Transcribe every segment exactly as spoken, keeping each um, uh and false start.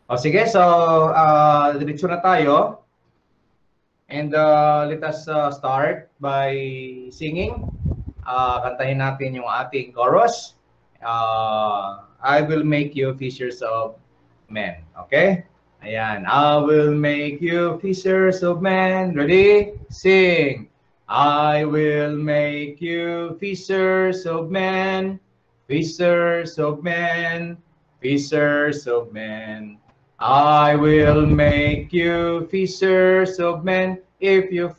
O sige, so uh, diretso na tayo. And uh, let us uh, start by singing. Uh, kantahin natin yung ating chorus. Uh, I will make you fishers of men. Okay? Ayan. I will make you fishers of men. Ready? Sing. I will make you fishers of men. Fishers of men. Fishers of men. I will make you fishers of men if you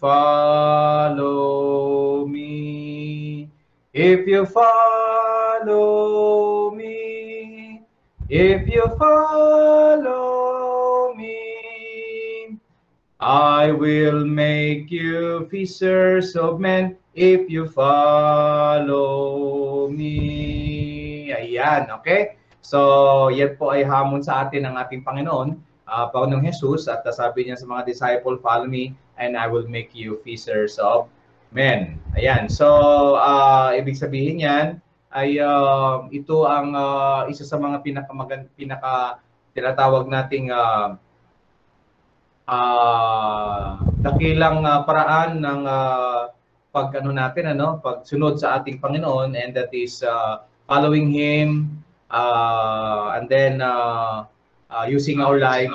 follow me. If you follow me. If you follow me. I will make you fishers of men if you follow me. Ayan, okay? So, yan po ay hamon sa atin ng ating Panginoon, uh, Panginoong Jesus, at uh, sabi niya sa mga disciple, follow me and I will make you fishers of men. Ayan, so uh, ibig sabihin yan ay uh, ito ang uh, isa sa mga pinaka, pinaka tinatawag nating uh, uh, dakilang uh, paraan ng uh, pag ano natin ano pagsunod sa ating Panginoon, and that is uh, following him, uh, and then uh, uh, using our lives.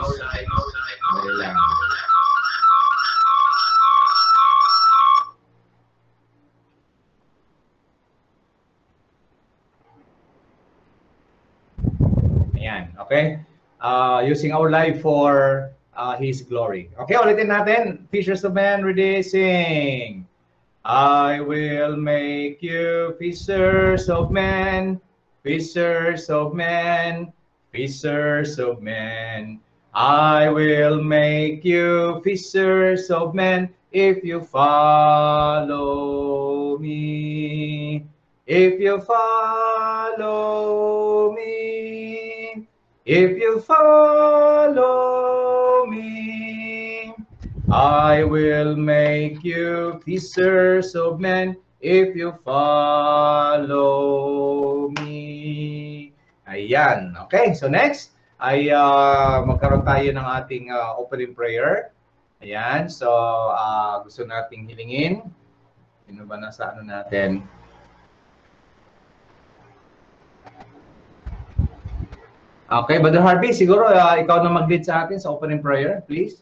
Ayan, okay? Uh, using our life for uh, His glory. Okay, ulitin natin. Fishers of men, ready, sing. I will make you fishers of men, fishers of men, fishers of men. I will make you fishers of men if you follow me. If you follow me. If you follow me. I will make you fishers of men if you follow me. Ayan. Okay, so next ay uh, magkaroon tayo ng ating uh, opening prayer. Ayan, so uh, gusto nating hilingin. Sino ba nasa ano natin? Okay, Brother Harvey, siguro uh, ikaw na mag-lead sa atin sa opening prayer, please.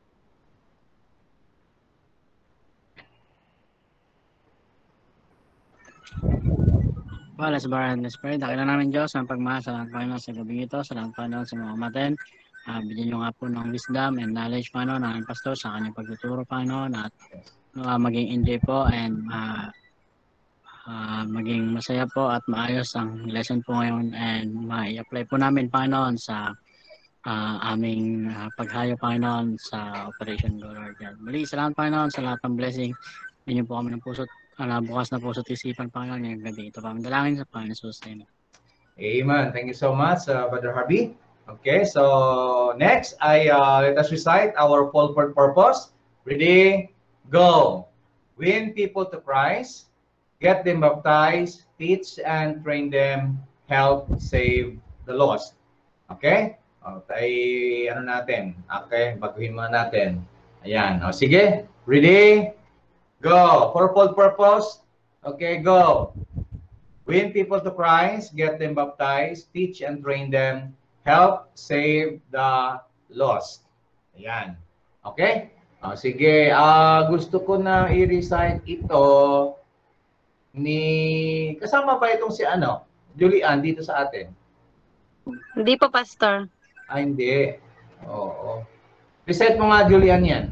Well, let's bar and let's pray. Dakilan namin Diyos ang pagmahal sa lahat Panginoon sa gabi ito, sa lahat Panginoon sa mga umaten. Uh, bigyan nyo nga po ng wisdom and knowledge, Panginoon, ng pastor sa kanyang pagtuturo, Panginoon, at uh, maging enjoy po and uh, uh, maging masaya po at maayos ang lesson po ngayon, and ma-apply po namin, Panginoon, sa uh, aming uh, paghayo, Panginoon, sa Operation Go Lord God. Muli, salamat, Panginoon, sa lahat ng blessing. Bigyan po kami ng puso't Uh, bukas na po sa tisipan, Panginoon, ngayong gabi. Ito pa, mandalangin sa Panginoon Jesus. Amen. Amen. Thank you so much, uh, Brother Harvey. Okay, so next, I uh, let us recite our four-part purpose. Ready? Go. Win people to Christ. Get them baptized. Teach and train them. Help save the lost. Okay? Okay, ano natin? Okay, baguhin muna natin. Ayan. O, sige. Ready? Go. Fourfold purpose. Okay, go. Win people to Christ, get them baptized, teach and train them, help save the lost. Ayan. Okay? O, sige, uh, gusto ko na i-recite ito ni... Kasama ba itong si ano? Julian dito sa atin? Hindi po, Pastor. Ah, hindi. Oo. Recite mo nga, Julian, yan.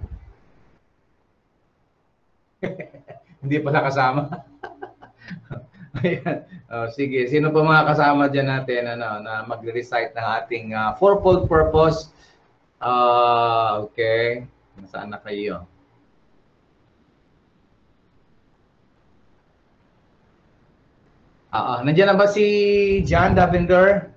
Hindi pala kasama. Ayan. Oh, sige, sino pa mga kasama dyan natin ano, na mag-recite ng ating uh, fourfold purpose? Uh, okay. Nasaan na kayo? Ah, uh, nandiyan na ba si John Davender?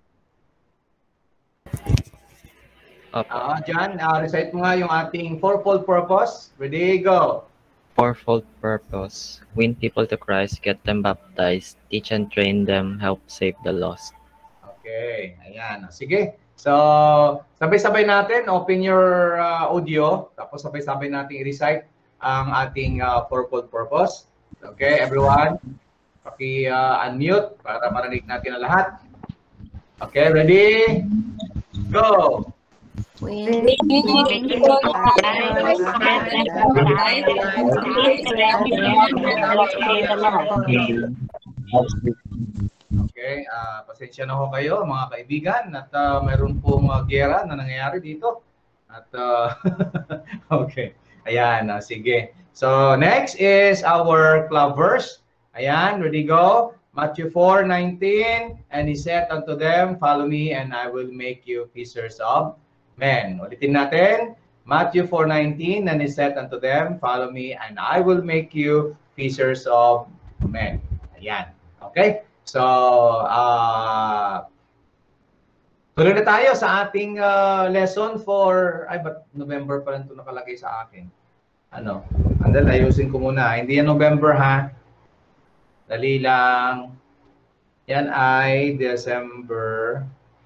Ah, uh, John, uh, recite mo nga yung ating fourfold purpose. Ready, go. Fourfold purpose. Win people to Christ, get them baptized, teach and train them, help save the lost. Okay, ayan. Sige. So, sabay-sabay natin, open your uh, audio, tapos sabay-sabay natin i-recite ang ating uh, fourfold purpose. Okay, everyone? Paki-unmute uh, para marinig natin ang lahat. Okay, ready? Go! Okay, uh, pasensya na ho kayo mga kaibigan at uh, mayroon pong uh, gera na nangyayari dito. At uh, okay, ayan, uh, sige. So next is our club verse. Ayan, ready, go. Matthew four nineteen, and he said unto them, follow me and I will make you fishers of men. Ulitin natin. Matthew four nineteen, and he said unto them, follow me and I will make you fishers of men. Ayan, okay. So, uh, tuloy na tayo sa ating uh, lesson for, ay, ba't November pa lang ito nakalagay sa akin? Ano? Andal, ayusin ko muna. Hindi yan November, ha? Dali lang. Yan ay December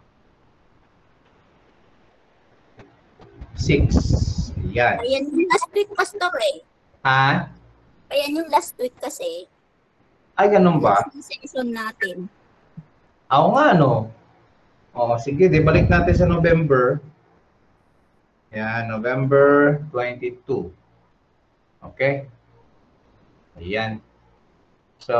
sixth. Yan. Ayan yung last week, Pastor, eh. Ha? Ayan yung last week kasi. Ay, ganun ba? Last season natin. Oo nga, no? O, sige, di balik natin sa November. Yan, November twenty-two. Okay? Ayan. So,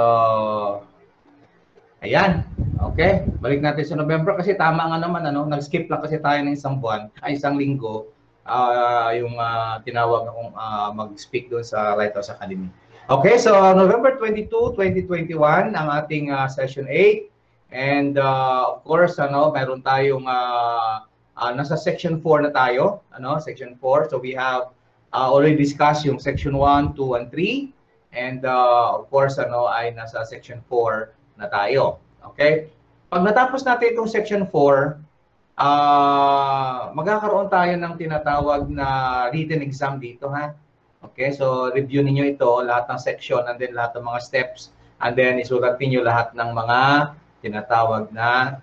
ayan. Okay? Balik natin sa November kasi tama nga naman, ano? Nag-skip lang kasi tayo ng isang buwan, ay isang linggo, uh, yung uh, tinawag akong uh, mag-speak doon sa Lighthouse Academy. Okay, so November twenty-two, twenty twenty-one ang ating uh, session eight. And uh, of course, ano, mayroon tayong uh, uh, nasa section four na tayo, ano, section four. So we have uh, already discussed yung section one, two, and three. And uh, of course, ano, ay nasa section four na tayo. Okay? Pag natapos natin itong section four, uh, magkakaroon tayo ng tinatawag na written exam dito, ha? Okay, so review niyo ito, lahat ng section, and then lahat ng mga steps, and then isulat niyo lahat ng mga tinatawag na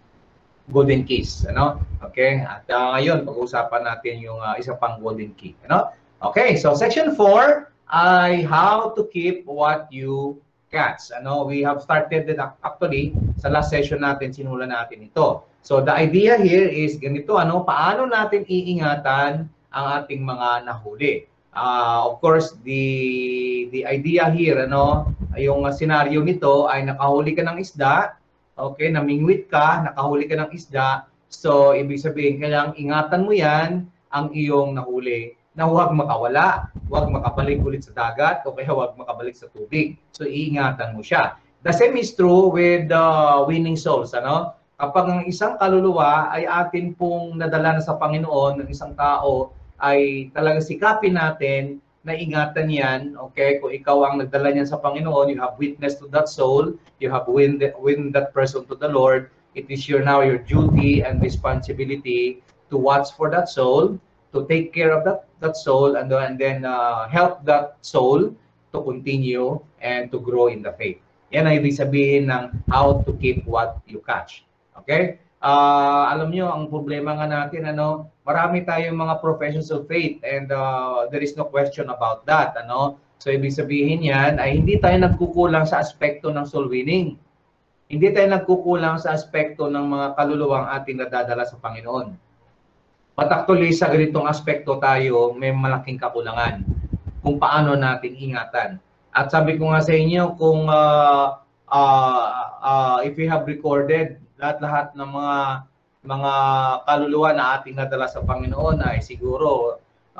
golden keys, ano? Okay, at uh, ngayon pag-uusapan natin yung uh, isa pang golden key, ano? Okay, so section four ay how to keep what you catch. Ano, we have started it actually sa last session natin, sinulan natin ito. So the idea here is ganito, ano, paano natin iingatan ang ating mga nahuli. Uh, of course, the the idea here, ano, yung uh, scenario nito ay nakahuli ka ng isda, okay, namingwit ka, nakahuli ka ng isda, so ibig sabihin, kailangang ingatan mo yan, ang iyong nahuli, na huwag makawala, huwag makabalik ulit sa dagat, o kaya huwag makabalik sa tubig. So, iingatan mo siya. The same is true with uh, winning souls, ano? Kapag ang isang kaluluwa ay atin pong nadala na sa Panginoon, ng isang tao, ay talagang sikapin natin na ingatan yan, okay? Kung ikaw ang nagdala niyan sa Panginoon, you have witness to that soul, you have win, the, win that person to the Lord, it is your now your duty and responsibility to watch for that soul, to take care of that that soul, and, and then uh, help that soul to continue and to grow in the faith. Yan ang ibig sabihin ng how to keep what you catch. Okay? Uh, alam nyo, ang problema nga natin, ano, marami tayong mga professions of faith, and uh, there is no question about that. Ano? So, ibig sabihin yan ay hindi tayo nagkukulang sa aspekto ng soul winning. Hindi tayo nagkukulang sa aspekto ng mga kaluluwang ating nadadala sa Panginoon. But actually, sa ganitong aspekto tayo, may malaking kakulangan kung paano natin ingatan. At sabi ko nga sa inyo, kung uh, uh, uh, if we have recorded lahat-lahat ng mga mga kaluluwa na ating nadala sa Panginoon ay siguro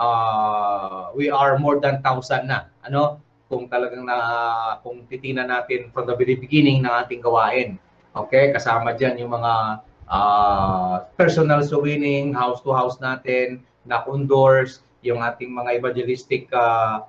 uh, we are more than thousand na. Ano? Kung talagang na kung titingnan natin from the very beginning ng ating gawain. Okay? Kasama diyan yung mga uh, personal soul winning, house to house natin, knock on doors, yung ating mga evangelistic uh,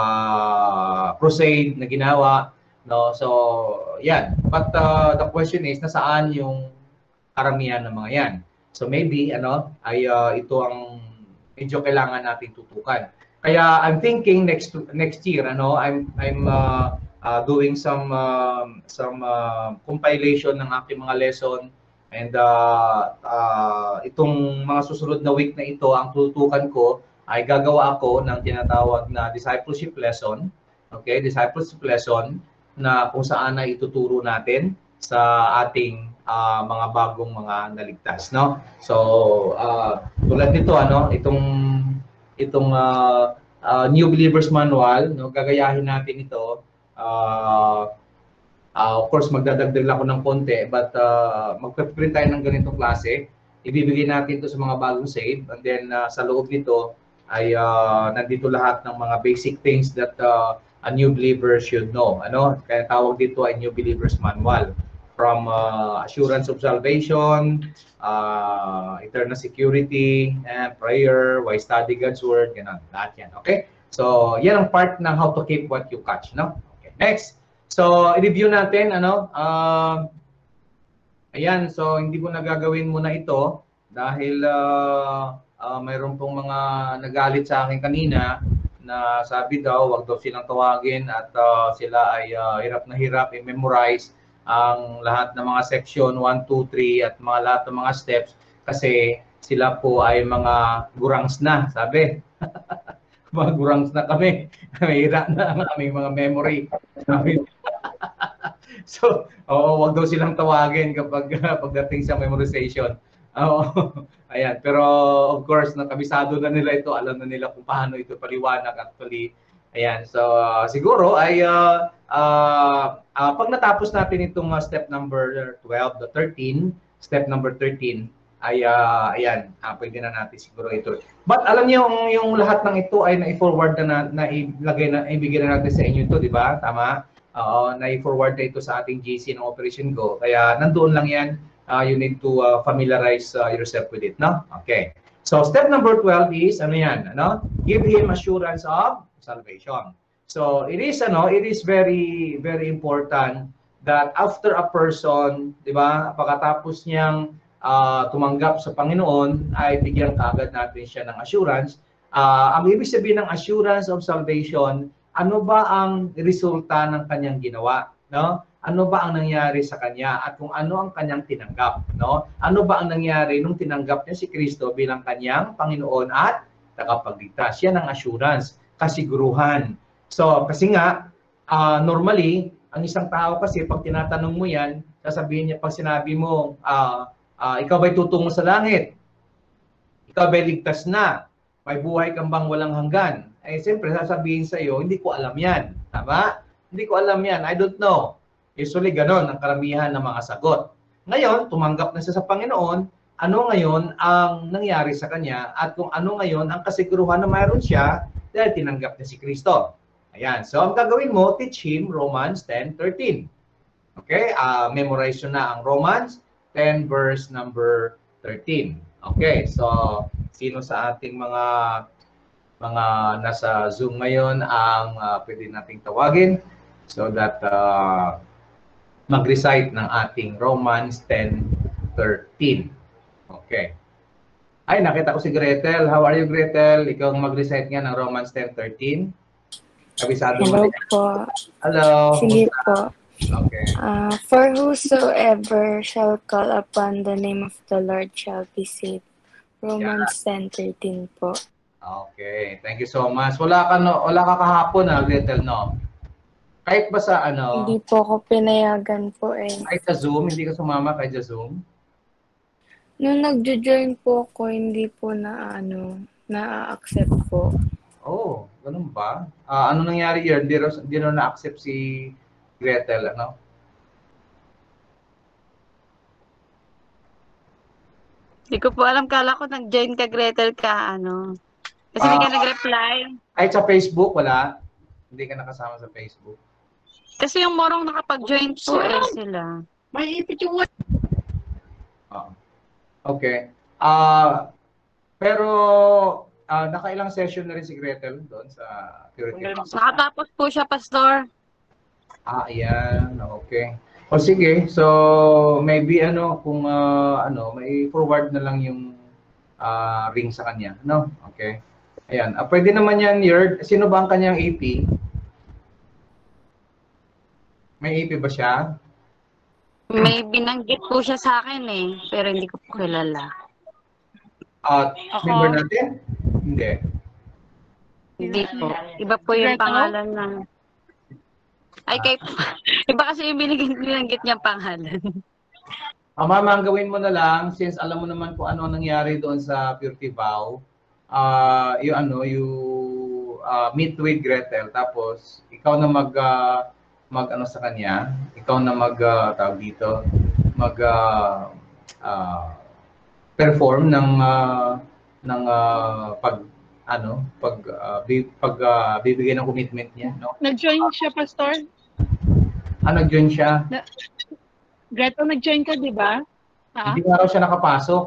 uh, crusade na ginawa. No, so yan. But uh, the question is, nasaan yung karamihan ng mga yan? So maybe ano ay uh, ito ang medyo kailangan nating tutukan. Kaya I'm thinking next next year, ano, I'm I'm uh, uh, doing some uh, some uh, compilation ng aking mga lesson And uh, uh, itong mga susunod na week na ito, ang tutukan ko ay gagawa ako ng tinatawag na discipleship lesson. Okay, discipleship lesson na kung saan ay ituturo natin sa ating uh, mga bagong mga naligtas, no? So, uh, tulad nito, ano, itong itong uh, uh, New Believers Manual, no, gagayahin natin ito. Uh, Uh, of course, magdadagdag ako ng konti, but uh, magpe-print tayo ng ganitong klase. Ibibigay natin ito sa mga bagong save, and then uh, sa loob nito ay uh, nandito lahat ng mga basic things that uh, a new believer should know. Ano? Kaya tawag dito ay New Believers Manual. From uh, assurance of salvation, uh, eternal security, and prayer, why study God's word, ganun. Lahat yan. Okay? So, yan ang part ng how to keep what you catch. No? Okay. Next. So, i-review natin, ano, uh, ayan, so hindi ko nagagawin muna ito dahil uh, uh, mayroon pong mga nagalit sa akin kanina na sabi daw, wag daw silang tawagin at uh, sila ay uh, hirap na hirap i-memorize ang lahat ng mga section one, two, three at mga lahat ng mga steps kasi sila po ay mga gurangs na, sabi. Mga gurangs na kami. Mahirap na ang aming mga memory. So, oo, wag daw silang tawagin kapag pagdating sa memorization. Oo. Ayan, pero of course, nakabisado na nila ito, alam na nila kung paano ito paliwanag actually. Ayan, so uh, siguro ay uh, uh, uh, pag natapos natin itong uh, step number twelve, the thirteen, step number thirteen, ay uh, ayan, uh, pwede na natin siguro ito. But alam niyo yung, yung lahat ng ito ay na-forward na, na ilagay na ibigay na natin sa inyo ito, di ba? Tama? Oo, uh, na-forward na ito sa ating G C ng Operation Go. Kaya nandoon lang yan. Uh, you need to uh, familiarize uh, yourself with it, no? Okay. So step number twelve is ano yan, ano? Give him assurance of salvation. So it is ano, it is very very important that after a person, 'di ba, pagkatapos niyang uh, tumanggap sa Panginoon, ay bigyan kaagad natin siya ng assurance. Uh, ang ibig sabihin ng assurance of salvation, ano ba ang resulta ng kanyang ginawa, no? Ano ba ang nangyari sa kanya at kung ano ang kanyang tinanggap, no? Ano ba ang nangyari nung tinanggap niya si Kristo bilang kanyang Panginoon at tagapagligtas? Yan ang assurance, kasiguruhan. So, kasi nga uh, normally ang isang tao kasi pag tinatanong mo yan, sasabihin niya pag sinabi mo, uh, uh, ikaw ba'y tutungo sa langit? Ikaw ba'y ligtas na? May buhay kang bang walang hanggan? Eh, siyempre, sasabihin sa iyo, hindi ko alam yan. Tama? Hindi ko alam yan. I don't know. Usually, ganon ang karamihan ng mga sagot. Ngayon, tumanggap na siya sa Panginoon. Ano ngayon ang nangyari sa kanya? At kung ano ngayon ang kasiguruhan na mayroon siya dahil tinanggap niya si Kristo. Ayan. So, ang gagawin mo, teach him Romans ten thirteen. Okay? Uh, memorize na ang Romans ten verse number thirteen. Okay. So, sino sa ating mga mga nasa Zoom ngayon ang uh, pwede nating tawagin so that uh, mag-recite ng ating Romans ten thirteen. Okay. Ay, nakita ko si Gretel. How are you, Gretel? Ikaw mag-recite nga ng Romans ten thirteen. Kabisado mo. Hello po. Hello. Sige po. Okay. Uh, for whosoever shall call upon the name of the Lord shall be saved. Romans ten thirteen po. Okay. Thank you so much. Wala ka, no, wala ka kahapon, ha, Gretel, no? Kahit ba sa ano? Hindi po ako pinayagan po eh. Kahit sa Zoom, hindi ka sumama kahit sa Zoom? Nung nagjo-join po ako, hindi po na ano, na-accept po. Oh, ganun ba? Uh, ano nangyari yun? Di, di na na-accept si Gretel, ano? Hindi ko po alam. Kala ko nag-join ka, Gretel, ka, ano. Kasi hindi ka Ah. nag-reply. Kahit sa Facebook, wala? Hindi ka nakasama sa Facebook? Kasi yung morong nakapag-join po eh sila. May ipit yung what? Oo. Okay. Ah, pero ah, nakailang session na rin si Gretel doon sa Purity. Nakatapos po siya, Pastor. Ah, ayan. Okay. O sige. So, maybe ano, kung ah, ano, may forward na lang yung ah, ring sa kanya. No? Okay. Ayan. Ah, pwede naman yan, Yerd. Sino ba ang kanyang A P? May A P ba siya? May binanggit po siya sa akin eh, pero hindi ko po kilala. At Ako? member natin? Hindi. Hindi po. Iba po yung Gretel? pangalan ng... Ay, kay... Iba kasi yung binigyan binanggit niyang pangalan. Ah, mama, ang gawin mo na lang, since alam mo naman kung ano nangyari doon sa Purity Vow, ah, yung ano, you ah, meet with Gretel, tapos ikaw na mag, ah, mag ano sa kanya, ikaw na mag, ah, tawag dito, mag, ah, ah, perform ng, ah, ng ah, pag, ano, pag, ah, bi, pag ah, bibigay ng commitment niya, no? Nag-join siya, Pastor? Ah, nag-join siya. Gretel, nag-join ka, di ba? Ha? Hindi nga raw siya nakapasok.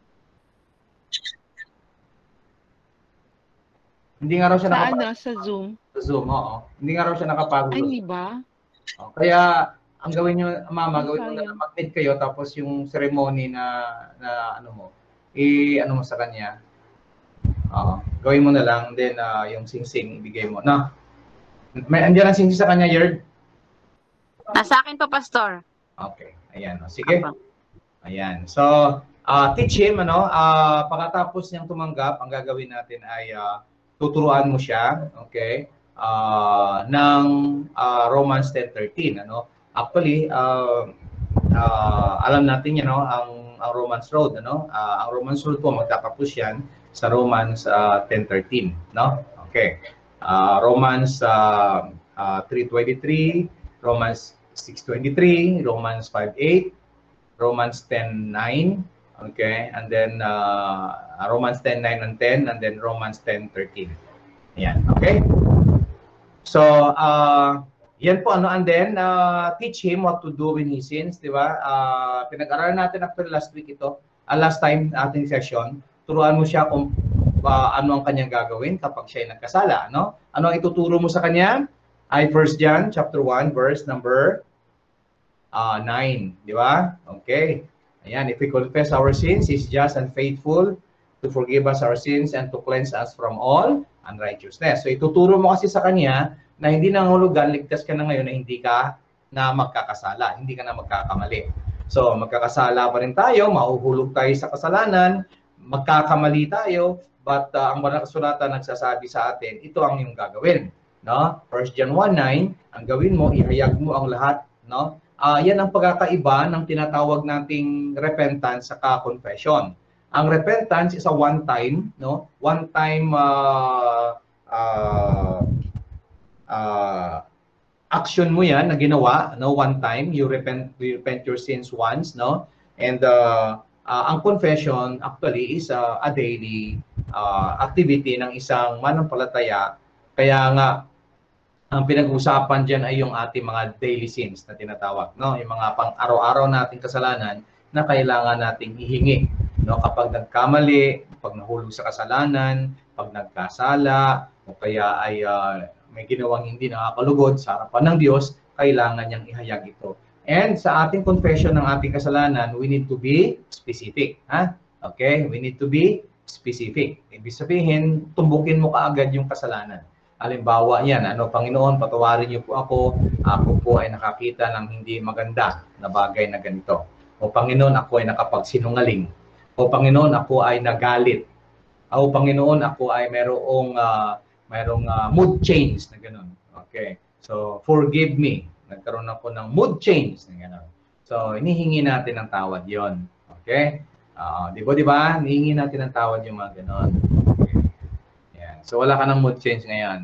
Hindi nga raw siya Sa nakapasok. ano? Sa Zoom? Sa Zoom, oo. Hindi nga raw siya nakapasok. Ay, di ba? Oh, kaya, ang gawin nyo, mama, Ay, gawin mo na sayang. mag-meet kayo, tapos yung ceremony na, na ano mo, i-ano mo sa kanya. Oo. Gawin mo na lang, then ah, yung sing-sing, ibigay mo. Na, may andyan ang sing-sing sa kanya, Yerd? Nasa akin pa, Pastor. Okay. Ayan. O, sige. Apa. Ayan. So, ah, teach him, ano, ah, pagkatapos niyang tumanggap, ang gagawin natin ay ah, tuturuan mo siya, okay, ah, ng ah, Romans ten thirteen, ano. Actually, ah, ah, alam natin, you know, ang, ang Romans Road, ano, ah, ang Romans Road po, magtatapos yan sa Romans ah, ten thirteen, no? Okay. Ah, Romans ah, ah, three twenty-three, Romans six twenty-three, Romans five eight, Romans ten nine, okay, and then uh, Romans ten nine and ten, and then Romans ten thirteen. Ayan, okay? So, uh, yan po, ano, and then uh, teach him what to do when he sins, di ba? Uh, pinag-aralan natin actually last week ito, uh, last time ating session, turuan mo siya kung uh, ano ang kanyang gagawin kapag siya ay nagkasala, no? Ano ang ituturo mo sa kanya? Ay First John chapter one, verse number Uh, nine, di ba? Okay. Ayan, if we confess our sins, He's just and faithful to forgive us our sins and to cleanse us from all unrighteousness. So ituturo mo kasi sa kanya na hindi nangulugan, ligtas ka na ngayon na hindi ka na magkakasala, hindi ka na magkakamali. So magkakasala pa rin tayo, mahuhulog tayo sa kasalanan, magkakamali tayo, but uh, ang banal na kasulatan nagsasabi sa atin, ito ang iyong gagawin. No? First John one nine, ang gawin mo, ihayag mo ang lahat, no? Uh, yan ang pagkakaiba ng tinatawag nating repentance sa confession. Ang repentance is a one time, no? One time uh, uh, uh, action mo yan na ginawa, no? One time you repent you repent your sins once, no? And uh, uh, ang confession actually is uh, a daily uh, activity ng isang manampalataya. Kaya nga ang pinag-usapan diyan ay yung ating mga daily sins na tinatawag, no? Yung mga pang-araw-araw nating kasalanan na kailangan nating ihingi, no? Kapag nagkamali, pag nahulog sa kasalanan, pag nagkasala, o kaya ay uh, may ginawang hindi nakakalugod sa harapan ng Diyos, kailangan niyang ihayag ito. And sa ating confession ng ating kasalanan, we need to be specific, ha? Okay? We need to be specific. Ibig sabihin, tumbukin mo kaagad yung kasalanan. Halimbawa yan, ano, Panginoon, patawarin niyo po ako, ako po ay nakakita ng hindi maganda na bagay na ganito. O Panginoon, ako ay nakapagsinungaling. O Panginoon, ako ay nagalit. O Panginoon, ako ay merong, uh, merong uh, mood change na gano'n. Okay, so forgive me. Nagkaroon ako ng mood change na gano'n. So, inihingi natin ng tawad yon. Okay? Uh, di ba, di ba? Inihingi natin ng tawad yung mga gano'n. Okay. So, wala ka ng mood change ngayon.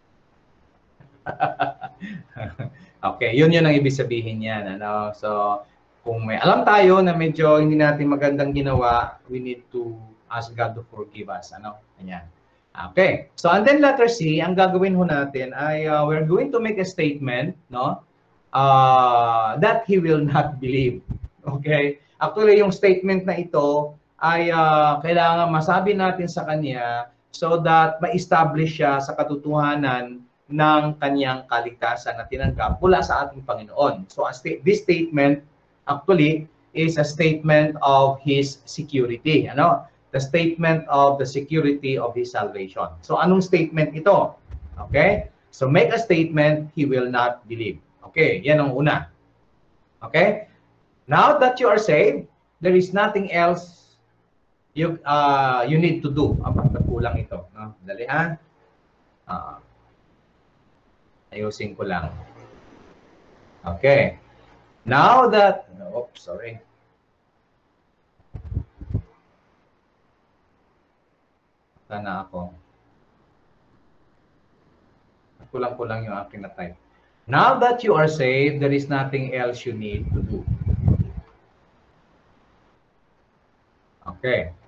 Okay, yun yun ang ibig sabihin yan. Ano? So, kung may alam tayo na medyo hindi natin magandang ginawa, we need to ask God to forgive us. Ano? Ayan. Okay. So, and then letter C, ang gagawin ho natin ay uh, we're going to make a statement, no? Uh, that He will not believe. Okay? Actually, yung statement na ito ay uh, kailangan masabi natin sa Kanya so that ma-establish siya sa katotohanan ng kanyang kaligtasan na tinanggap mula sa ating Panginoon. So sta this statement actually is a statement of His security. Ano? The statement of the security of His salvation. So anong statement ito? Okay? So make a statement, He will not believe. Okay, yan ang una. Okay? Now that you are saved, there is nothing else you uh, you need to do. Ah, bakit kulang ito? No? Dali ha. Uh, ayusin ko lang. Okay. Now that, oops, sorry. Sana ako. Kulang-kulang yung aking na-type. Now that you are saved, there is nothing else you need to do. Okay.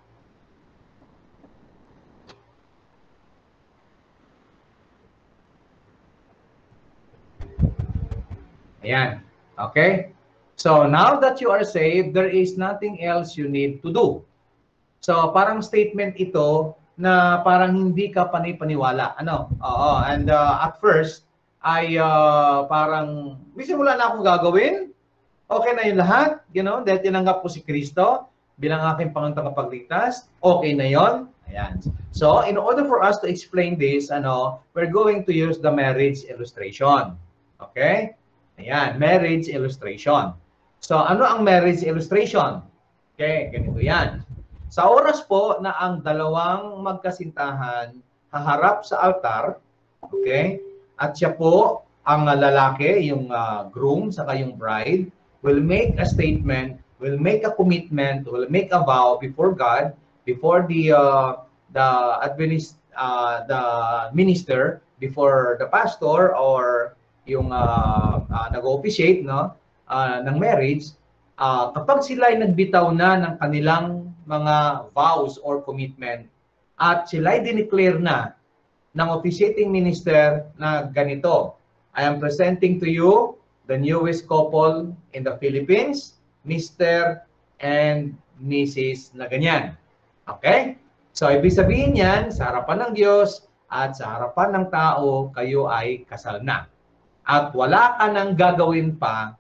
Ayan. Okay? So, now that you are saved, there is nothing else you need to do. So, parang statement ito na parang hindi ka panipaniwala. Ano? Oo. And uh, at first, ay uh, parang, bisa wala na akong gagawin. Okay na yung lahat. You know, dahil tinanggap ko si Kristo bilang aking Panginoong tagapagligtas. Okay na yon. Ayan. So, in order for us to explain this, ano, we're going to use the marriage illustration. Okay? Ayan, marriage illustration. So, ano ang marriage illustration? Okay, ganito yan. Sa oras po na ang dalawang magkasintahan haharap sa altar, okay, at siya po, ang lalaki, yung uh, groom, saka yung bride, will make a statement, will make a commitment, will make a vow before God, before the uh, the administ uh, the minister, before the pastor, or yung uh, uh, nag-officiate, no, uh, ng marriage, uh, kapag sila ay nagbitaw na ng kanilang mga vows or commitment at sila ay dineclare na ng officiating minister na ganito, I am presenting to you the newest couple in the Philippines, Mister and Missus na ganyan. Okay? So, ibig sabihin yan, sa harapan ng Diyos at sa harapan ng tao, kayo ay kasal na. At wala ka nang gagawin pa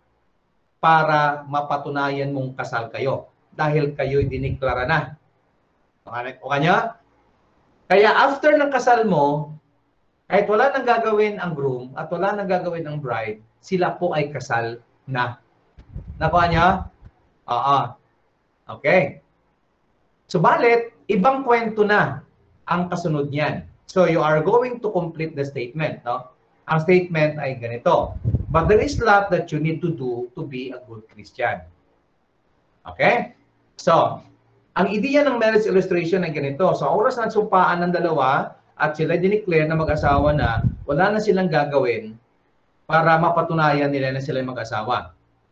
para mapatunayan mong kasal kayo. Dahil kayo'y diniklara na. O kanya? Kaya after ng kasal mo, kahit wala nang gagawin ang groom at wala nang gagawin ang bride, sila po ay kasal na. Nakuha niya? Oo. Okay. Subalit, ibang kwento na ang kasunod niyan. So, you are going to complete the statement, no? Ang statement ay ganito. But there is a lot that you need to do to be a good Christian. Okay? So, ang ideya ng marriage illustration ay ganito. So, oras na sumpaan ng dalawa at sila dineclare na mag-asawa na, wala na silang gagawin para mapatunayan nila na sila mag-asawa.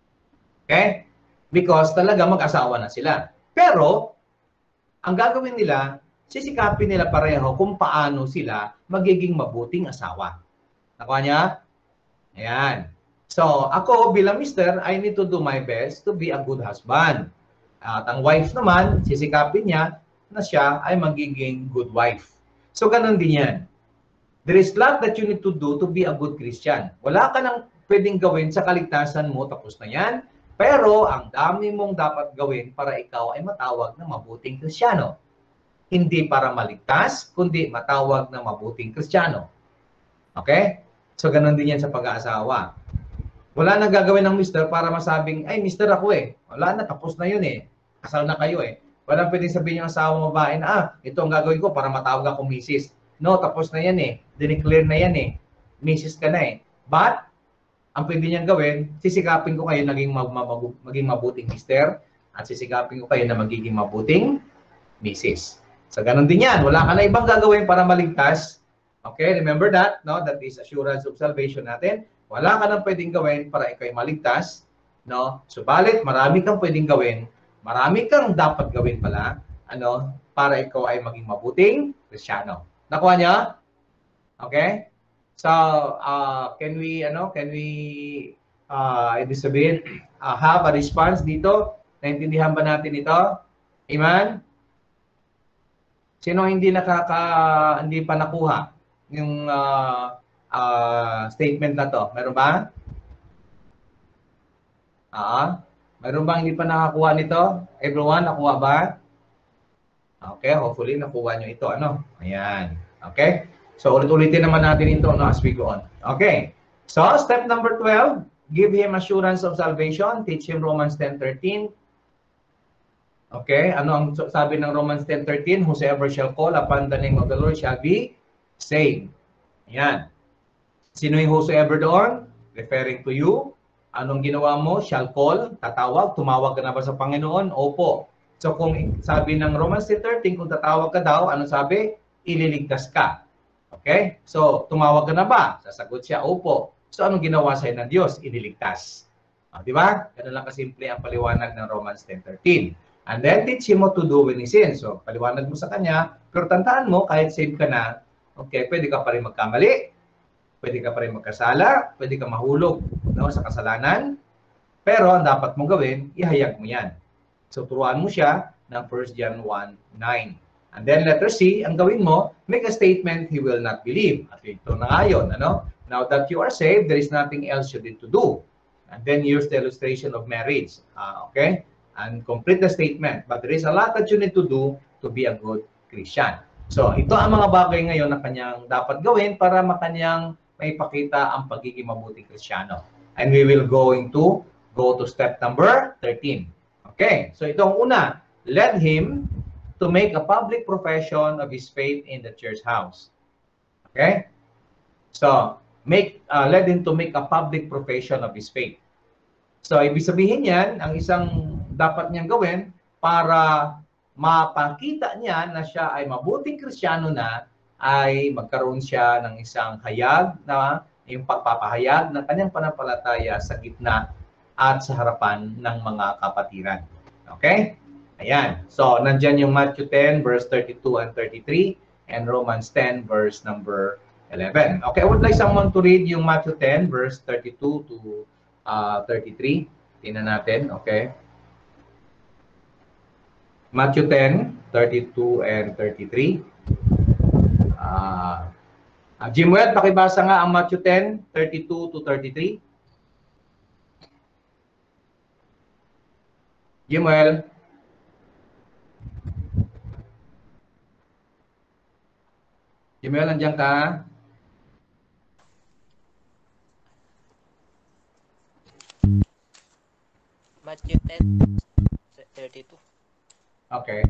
Okay? Because talaga mag-asawa na sila. Pero, ang gagawin nila, sisikapin nila pareho kung paano sila magiging mabuting asawa. Nakuha niya? Ayan. So, ako bilang mister, I need to do my best to be a good husband. At ang wife naman, sisikapin niya na siya ay magiging good wife. So, ganun din yan. There is lot that you need to do to be a good Christian. Wala ka nang pwedeng gawin sa kaligtasan mo, tapos na yan. Pero, ang dami mong dapat gawin para ikaw ay matawag na mabuting Kristiyano. Hindi para maligtas, kundi matawag na mabuting Kristiyano. Okay? So, ganun din yan sa pag-aasawa. Wala na gagawin ng mister para masabing, ay, mister ako eh. Wala na, tapos na yun eh. Kasal na kayo eh. Walang pwedeng sabihin yung asawa mo babae na, ah, ito ang gagawin ko para matawag ako missus. No, tapos na yan eh. Dineclare na yan eh. missus ka na eh. But, ang pwede niyang gawin, sisikapin ko kayo naging mag mag maging mabuting mister at sisikapin ko kayo na magiging mabuting missus. So, ganun din yan. Wala ka na ibang gagawin para maligtas. Okay, remember that, no? That is assurance of salvation natin. Wala ka nang pwedeng gawin para ikaw ay maligtas, no? Subalit, marami kang pwedeng gawin. Marami kang dapat gawin pala, ano, para ikaw ay maging mabuting Kristiyano. Nakuha niya? Okay? So, uh, can we, ano, can we, uh, ibig sabihin, uh, have a response dito? Naintindihan ba natin ito? Amen? Sino hindi nakaka, hindi pa nakuha yung uh, uh, statement na to? Meron ba? Ah, meron bang hindi pa nakakuha nito? Everyone, nakuha ba? Okay, hopefully nakuha nyo ito. Ano? Ayan. Okay? So, ulit-ulitin naman natin ito, no, as we go on. Okay. So, step number twelve, give him assurance of salvation. Teach him Romans ten thirteen. Okay, ano ang sabi ng Romans ten thirteen? Whosoever shall call upon the name of the Lord shall be saved. Ayan. Sino yung whosoever doon? Referring to you. Anong ginawa mo? Shall call, tatawag, tumawag ka na ba sa Panginoon? Opo. So kung sabi ng Romans ten thirteen, kung tatawag ka daw, ano sabi? Ililigtas ka. Okay? So, tumawag ka na ba? Sasagot siya, opo. So, anong ginawa sa'yo ng Diyos? Iniligtas. Ah, di ba? Ganun lang kasimple ang paliwanag ng Romans ten thirteen. And then, teach him what to do when he sins. So, paliwanag mo sa kanya, pero tandaan mo, kahit save ka na, okay, pwede ka pa rin magkamali, pwede ka pa rin magkasala, pwede ka mahulog no, sa kasalanan, pero ang dapat mong gawin, ihayag mo yan. So, turuan mo siya ng First John one nine. And then letter C, ang gawin mo, make a statement he will not believe. At ito na nga yun, ano? Now that you are saved, there is nothing else you need to do. And then use the illustration of marriage. Uh, okay? And complete the statement. But there is a lot that you need to do to be a good Christian. So, ito ang mga bagay ngayon na kanyang dapat gawin para makanyang maipakita ang pagiging mabuting Kristiyano. And we will going to go to step number thirteen. Okay? So, ito ang una. Let him to make a public profession of his faith in the church house. Okay? So, make uh, let him to make a public profession of his faith. So, ibig sabihin yan, ang isang dapat niyang gawin para mapakita niya na siya ay mabuting Kristiyano na, ay magkaroon siya ng isang hayag na yung pagpapahayag ng kanyang panampalataya sa gitna at sa harapan ng mga kapatiran. Okay? Ayan. So, nandyan yung Matthew ten, verse thirty-two and thirty-three, and Romans ten, verse number eleven. Okay, I would like someone to read yung Matthew ten, verse thirty-two to uh, thirty-three. Tingnan natin, okay? Matthew ten, thirty-two and thirty-three. Uh, uh, Jimuel, pakibasa nga ang Matthew ten, thirty-two to thirty-three. Jimuel. Jimuel, nandiyan ka? Matthew ten, thirty-two. Okay.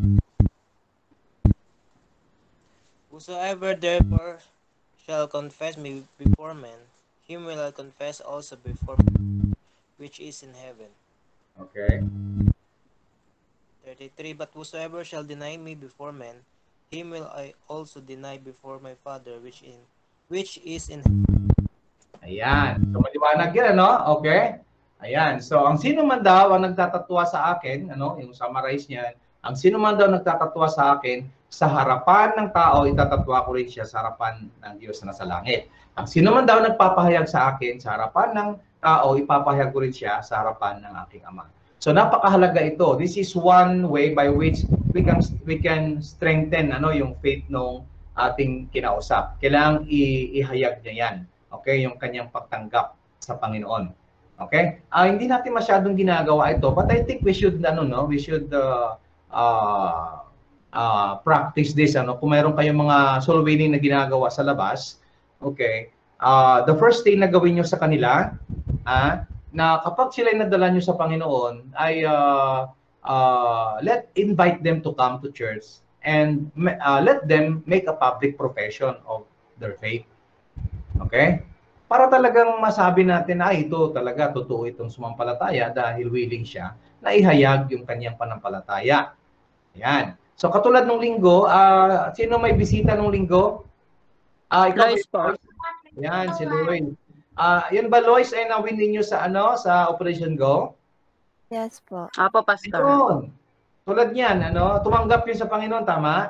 Whosoever therefore shall confess me before men, him will I confess also before me, which is in heaven. Okay. thirty-three. But whosoever shall deny me before men, him will I also deny before my Father which in which is in heaven. Ayan. So, maliwanag yan, ano? Okay? Ayan. So, ang sino man daw ang nagtatatwa sa akin, ano, yung summarize niyan, ang sino man daw nagtatatwa sa akin, sa harapan ng tao, itatatwa ko rin siya sa harapan ng Diyos na nasa langit. Ang sino man daw nagpapahayag sa akin, sa harapan ng tao, ipapahayag ko rin siya sa harapan ng aking Ama. So, napakahalaga ito. This is one way by which we can we can strengthen ano yung faith nung ating kinausap. Kailangang ihayag niya yan. Okay, yung kanyang pagtanggap sa Panginoon. Okay? Uh, hindi natin masyadong ginagawa ito, but I think we should ano no, we should uh, uh, uh, practice this ano. Kung mayroon kayong mga soul winning na ginagawa sa labas, okay? Uh, the first thing na gawin niyo sa kanila, ah, na kapag sila nadala niyo sa Panginoon, ay uh, uh, let invite them to come to church and uh, let them make a public profession of their faith. Okay? Para talagang masabi natin na ito talaga totoo itong sumampalataya dahil willing siya na ihayag yung kanyang panampalataya. Ayan. So katulad nung linggo, uh, sino may bisita nung linggo? Uh, ikaw, Lois po. Yan, si Lois. Ah, uh, yan ba Lois ay na-win ninyo sa ano, sa Operation Go? Yes po. Apo, Pastor. Yun. Tulad niyan, ano, tumanggap yun sa Panginoon, tama?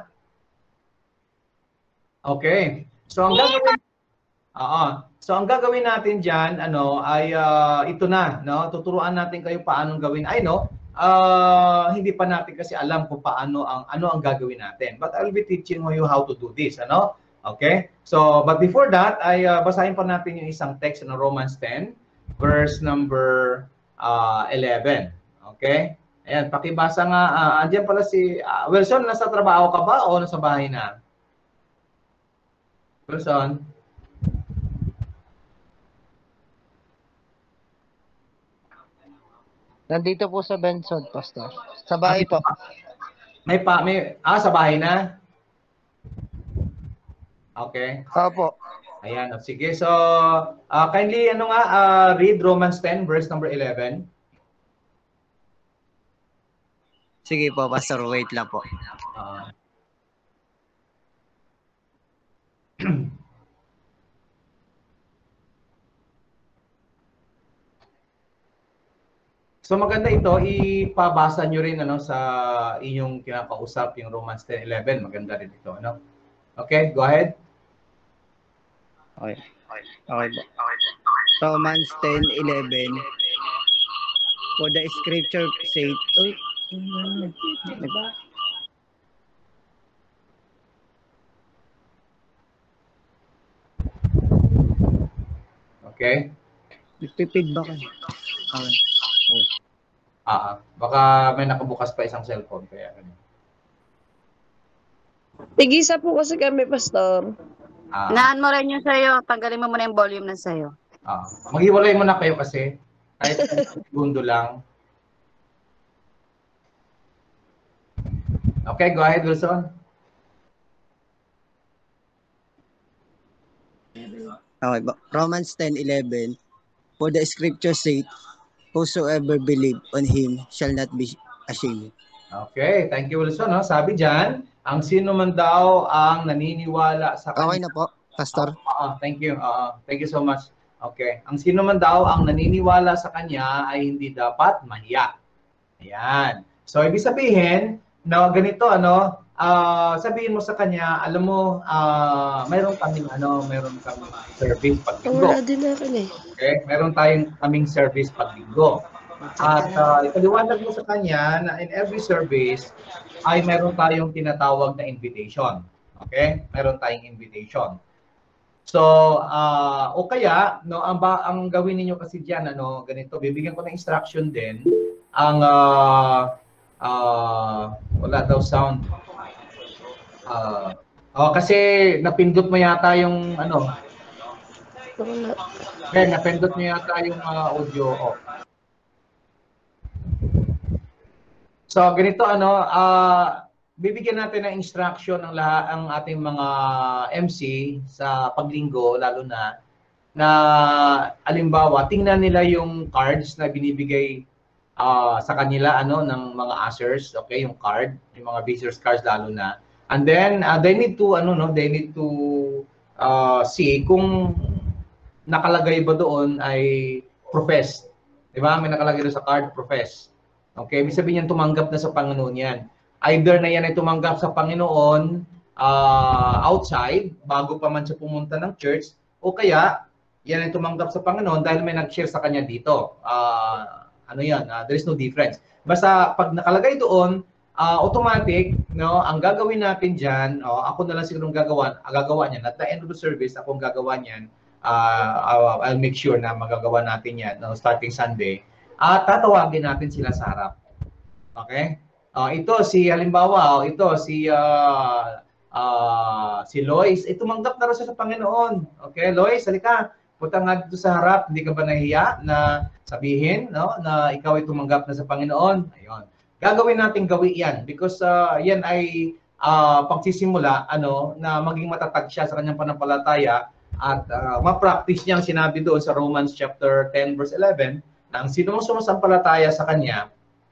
Okay. So ang gagawin Oo. So ang gagawin natin diyan, ano, ay uh, ito na, no? Tuturuan natin kayo paano gawin. I know, uh, hindi pa natin kasi alam kung paano ang ano ang gagawin natin. But I'll be teaching you how to do this, ano? Okay? So, but before that, ay uh, basahin pa natin yung isang text ng Romans ten, verse number uh, eleven. Okay? Ayan, pakibasa nga. Uh, andyan pala si uh, Wilson, nasa trabaho ka ba o nasa bahay na? Wilson? Nandito po sa Benson, Pastor. Sa bahay po. May pa, may, ah, sa bahay na? Okay. Opo. Ayan, oh, sige. So, uh, kindly, ano nga, uh, read Romans ten, verse number eleven. Sige po, Pastor. Wait lang po. Uh, So maganda ito, ipabasa nyo rin ano, sa inyong kinakausap, yung Romans ten eleven. Maganda rin ito. Ano? Okay, go ahead. Okay. Okay po. Romans ten eleven. For the scripture says, oh, okay. Nagpipid ba kayo? Okay. Oh. Ah, baka may nakabukas pa isang cellphone kaya ano. Tigisa po kasi kami, Pastor. Ah, Naan mo rin yung sayo. Tanggalin mo muna yung volume ng sayo. ah, maghiwalay muna kayo kasi kahit isang segundo lang. Okay, go ahead, Wilson. Okay po. Romans ten eleven. For the scripture says, whosoever believe on him shall not be ashamed. Okay, thank you, Wilson. No? Sabi dyan, ang sino man daw ang naniniwala sa kanya. Okay na po, Pastor. Uh, uh, thank you. Uh, thank you so much. Okay. Ang sino man daw ang naniniwala sa kanya ay hindi dapat mahiya. Ayan. So, ibig sabihin, no, ganito, ano, uh, sabihin mo sa kanya, alam mo, uh, mayroon kaming, ano, mayroon kaming service pag linggo. Wala din akin eh. Okay? Meron tayong kaming service pag linggo. At uh, ipaliwanag mo sa kanya na in every service ay meron tayong tinatawag na invitation. Okay? Meron tayong invitation. So, uh, o kaya, no, ang, ba, ang gawin niyo kasi diyan, ano, ganito, bibigyan ko ng instruction din, ang, uh, uh, wala daw sound. Uh, oh, kasi napindot mo yata yung, ano, okay, napindot mo yata yung uh, audio off. So, ganito, ano, uh, bibigyan natin ng instruction ng lahat ang ating mga M C sa paglinggo, lalo na, na, alimbawa, tingnan nila yung cards na binibigay uh, sa kanila, ano, ng mga ushers, okay, yung card, yung mga visitors cards lalo na. And then, uh, they need to, ano, no, they need to uh, see kung nakalagay ba doon ay profess. Di ba? May nakalagay doon sa card, profess. Okay, ibig sabihin yan, tumanggap na sa Panginoon yan. Either na yan ay tumanggap sa Panginoon uh, outside, bago pa man siya pumunta ng church, o kaya, yan ay tumanggap sa Panginoon dahil may nag-share sa kanya dito. Uh, ano yan? Uh, there is no difference. Basta pag nakalagay doon, uh, automatic, no, ang gagawin natin dyan, oh, ako na lang siguro gagawa, gagawa niyan. At the end of the service, ako ang gagawa niyan. Uh, I'll make sure na magagawa natin yan, no, starting Sunday. At tatawagin natin sila sa harap. Okay? Uh, ito si halimbawa, oh, ito si uh, uh, si Lois, eh, tumanggap na rin siya sa Panginoon. Okay, Lois, halika. Punta nga dito sa harap, hindi ka ba nahiya na sabihin, no, na ikaw ay tumanggap na sa Panginoon? Ayun. Gagawin natin gawi 'yan because uh, 'yan ay uh, pagsisimula ano na maging matatag siya sa kanyang pananampalataya at uh, ma-practice niya ang sinabi doon sa Romans chapter ten verse eleven. Ang sino mang sumasampalataya sa kanya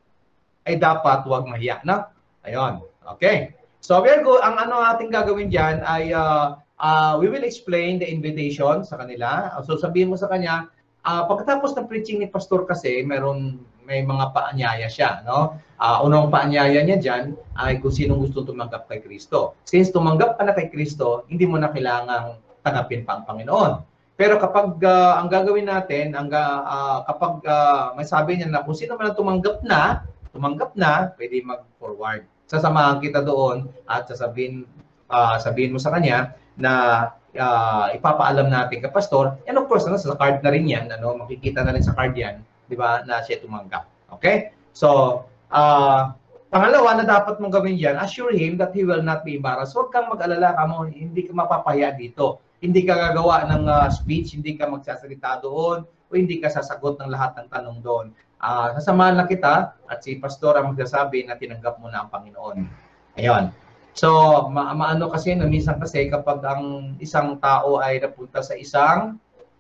ay dapat huwag mahiya, no? Ayun. Okay. So, we're go ang ano ating gagawin diyan ay uh, uh, we will explain the invitation sa kanila. So, sabihin mo sa kanya, uh, pagkatapos ng preaching ni pastor kasi, meron may mga paanyaya siya, no? Uh, unang paanyaya niya diyan ay kung sinong gusto tumanggap kay Kristo. Since tumanggap ka na kay Kristo, hindi mo na kailangang tanggapin pa ang Panginoon. Pero kapag uh, ang gagawin natin, ang uh, kapag uh, may sabi niya na kung sino man tumanggap na, tumanggap na, pwede mag-forward. Sasamahan kita doon at sasabihin, uh, sabihin mo sa kanya na uh, ipapaalam natin kay pastor. And of course, ano, sa card na rin yan, ano, makikita na rin sa card yan, di ba, na siya tumanggap. Okay? So, uh, pangalawa na dapat mong gawin yan, assure him that he will not be embarrassed. Huwag kang mag-alala ka mo, hindi ka mapapahiya dito. Hindi ka gagawa ng uh, speech, hindi ka magsasalita doon, o hindi ka sasagot ng lahat ng tanong doon. uh, sasamahan na kita at si pastor ang magsasabi na tinanggap mo na ang Panginoon. Ayun. So, ma maano kasi, no, minsan kasi kapag ang isang tao ay napunta sa isang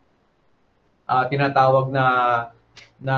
uh, tinatawag na na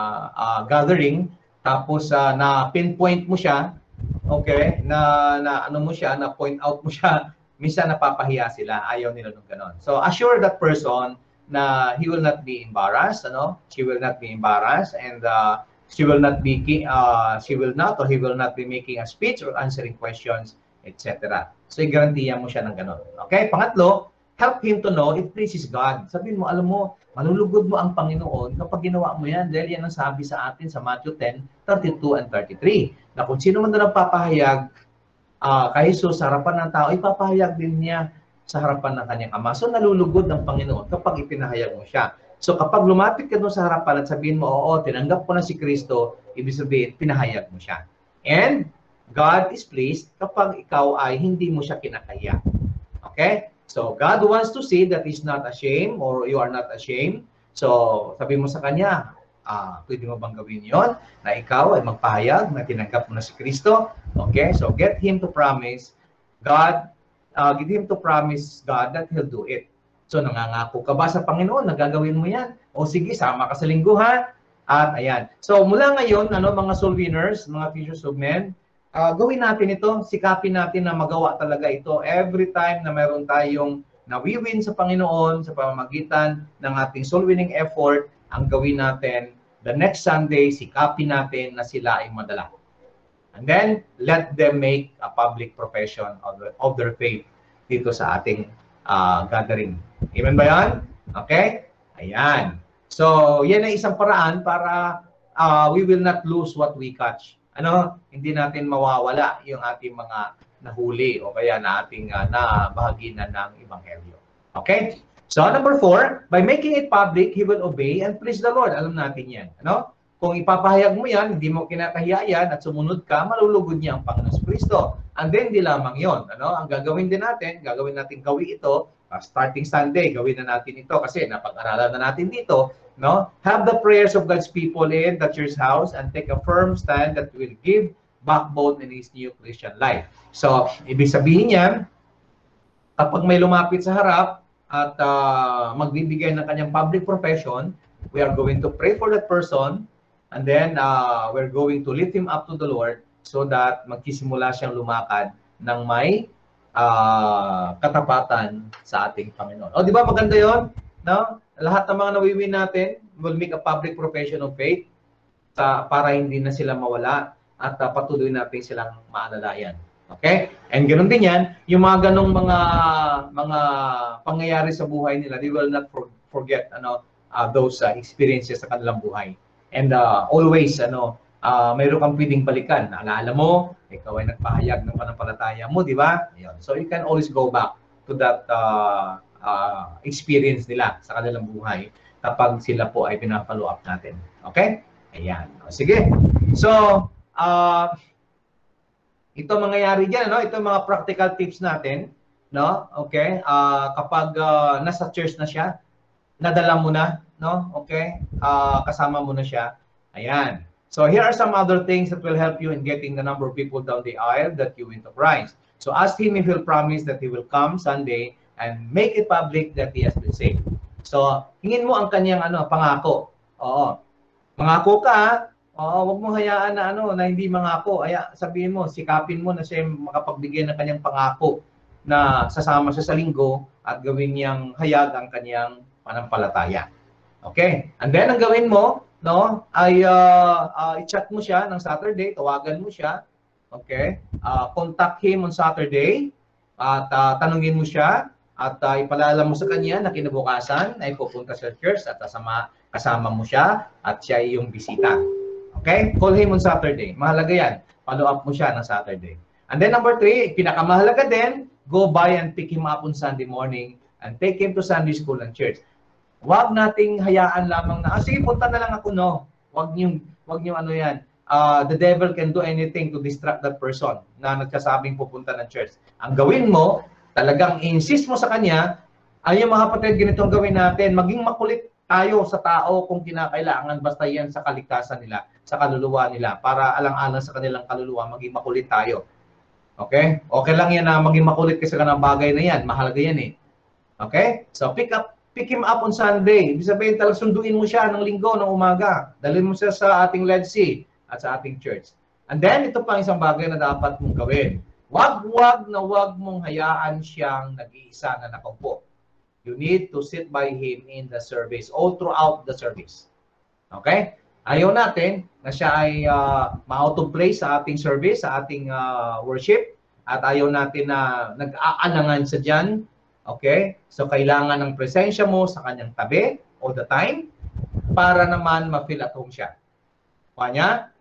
uh, gathering, tapos uh, na pinpoint mo siya, okay, na, na ano mo siya, na point out mo siya, minsan napapahiya sila, ayaw nila nung ganon. So, assure that person na he will not be embarrassed, ano? She will not be embarrassed, and uh, she will not be uh, she will not or he will not be making a speech or answering questions, et cetera. So, i-garantiya mo siya ng ganon. Okay? Pangatlo, help him to know it pleases God. Sabihin mo, alam mo, malulugod mo ang Panginoon kapag ginawa mo yan, dahil yan ang sabi sa atin sa Matthew ten, thirty-two and thirty-three, na kung sino man na nagpapahayag uh, kay Jesus sa harapan ng tao, ipapahayag din niya sa harapan ng kanyang Ama. So, nalulugod ng Panginoon kapag ipinahayag mo siya. So, kapag lumapit ka doon sa harapan at sabihin mo, oo, tinanggap ko na si Kristo, ibig sabihin, pinahayag mo siya. And God is pleased kapag ikaw ay hindi mo siya kinakahiya. Okay? So, God wants to see that He's not ashamed or you are not ashamed. So, sabi mo sa Kanya, ah, pwede mo bang gawin yon na ikaw ay magpahayag na tinanggap mo na si Kristo? Okay? So, get Him to promise God, uh, get Him to promise God that He'll do it. So, nangangako ka ba sa Panginoon na gagawin mo yan? O sige, sama ka sa lingguhan. At ayan. So, mula ngayon, ano, mga soul winners, mga fishers of men, Uh, gawin natin ito, sikapin natin na magawa talaga ito every time na meron tayong nawiwin sa Panginoon sa pamamagitan ng ating soul winning effort. Ang gawin natin, the next Sunday, sikapin natin na sila ay madala. And then, let them make a public profession of, the, of their faith dito sa ating uh, gathering. Amen ba yan? Okay? Ayan. So, yan ay isang paraan para uh, we will not lose what we catch. Ano, hindi natin mawawala yung ating mga nahuli o kaya na ating uh, nabahaginan ng Ebanghelyo. Okay? So, number four, by making it public, he will obey and please the Lord. Alam natin yan. Ano? Kung ipapahayag mo yan, hindi mo kinakahiya yan at sumunod ka, malulugod niya ang Panginoon Kristo. And then, di lamang yon. Ano? Ang gagawin din natin, gagawin natin gawi ito, uh, starting Sunday, gawin na natin ito kasi napag-aralan na natin dito. No? Have the prayers of God's people in the church house and take a firm stand that will give backbone in his new Christian life. So, ibig sabihin niyan, kapag may lumapit sa harap at uh, magbibigay ng kanyang public profession, we are going to pray for that person and then uh, we're going to lift him up to the Lord so that magsisimula siyang lumakad ng may uh, katapatan sa ating Panginoon. O, di ba maganda yon? No? Lahat ng mga nawiwin natin will make a public profession of faith sa, para hindi na sila mawala at uh, patuloy natin silang maalalayan. Okay? And ganoon din yan, yung mga ganong mga mga pangyayari sa buhay nila, they will not for, forget ano uh, those uh, experiences sa kanilang buhay. And uh, always, ano, uh, mayroon kang pwedeng balikan. Naalala mo, ikaw ay nagpahayag ng panampalataya mo, di ba? So you can always go back to that uh, Uh, experience nila sa kanilang buhay kapag sila po ay pinapalo up natin. Okay? Ayan. O, sige. So, uh, ito mangyayari dyan, no? Ito mga practical tips natin, no? Okay? Uh, kapag uh, nasa church na siya, nadala mo na, no? Okay? Uh, kasama mo na siya. Ayan. So, here are some other things that will help you in getting the number of people down the aisle that you win to Christ. So, ask him if he'll promise that he will come Sunday and make it public that he has been saved. So, hingin mo ang kanyang ano, pangako. Oo. Mangako ka, oo, wag mo hayaan na ano, na hindi mangako. Ay, sabihin mo, sikapin mo na siya makapagbigay ng kanyang pangako na sasama siya sa linggo at gawin niyang hayag ang kanyang panampalataya. Okay? And then ang gawin mo, no, ay uh, uh, i-chat mo siya ng Saturday, tawagan mo siya. Okay? Uh, contact him on Saturday at uh, tanungin mo siya. At uh, ipalala mo sa kanya na kinabukasan ay pupunta sa church at kasama, kasama mo siya at siya ay yung bisita. Okay? Call him on Saturday. Mahalaga yan. Follow up mo siya ng Saturday. And then number three, pinakamahalaga din, go by and pick him up on Sunday morning and take him to Sunday school and church. Huwag nating hayaan lamang na, ah, sige, punta na lang ako, no. Huwag niyong, huwag niyong ano yan. Uh, the devil can do anything to distract that person na nagsasabing pupunta ng church. Ang gawin mo, talagang insist mo sa kanya, ay yung mga kapatid, ganito ang gawin natin, maging makulit tayo sa tao kung kinakailangan, basta yan sa kaligtasan nila, sa kaluluwa nila, para alang-alang sa kanilang kaluluwa, maging makulit tayo. Okay? Okay lang yan na maging makulit kasi ka ng bagay na yan. Mahalaga yan eh. Okay? So, pick up, pick him up on Sunday. Ibig sabihin, talagang sunduin mo siya ng linggo, ng umaga. Dalhin mo siya sa ating L E D C at sa ating church. And then, ito pa isang bagay na dapat mong gawin. Wag-wag na wag mong hayaan siyang nag-iisa na nakaupo. You need to sit by him in the service, all throughout the service. Okay? Ayaw natin na siya ay uh, ma-out of place sa ating service, sa ating uh, worship, at ayaw natin na nag-aalangan sa dyan. Okay? So, kailangan ng presensya mo sa kanyang tabi all the time para naman ma-feel at home siya. Kanya?